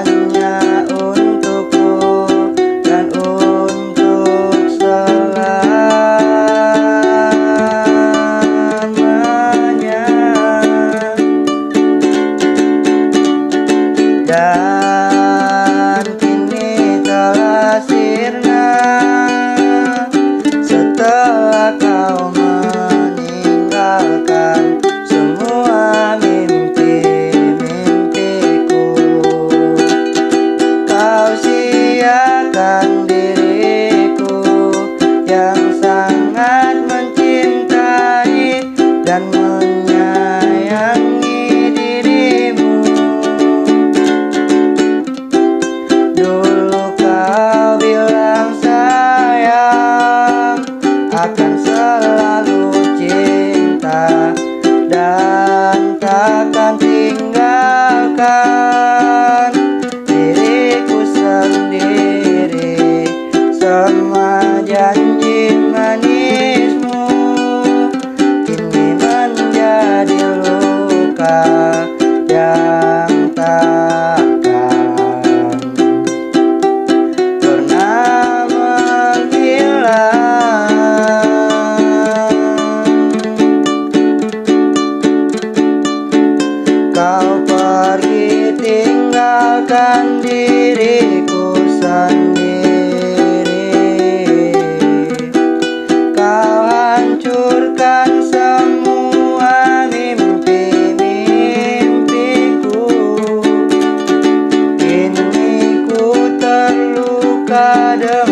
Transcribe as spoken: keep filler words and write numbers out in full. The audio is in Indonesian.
hanya untukku dan untuk selamanya. Dan kini telah sirna setelah kau meninggalkan semua mimpi-mimpiku. Kau siakan diriku yang sangat mencintai dan menyayangi dirimu. Dulu kau bilang sayang akan selalu cinta dan takkan tinggalkan diriku sendiri. Semua janji manismu kini menjadi luka yang takkan pernah menghilang. Kau pergi tinggalkan diriku sendiri. Kau hancurkan semua mimpi-mimpiku. Kini ku terluka dengan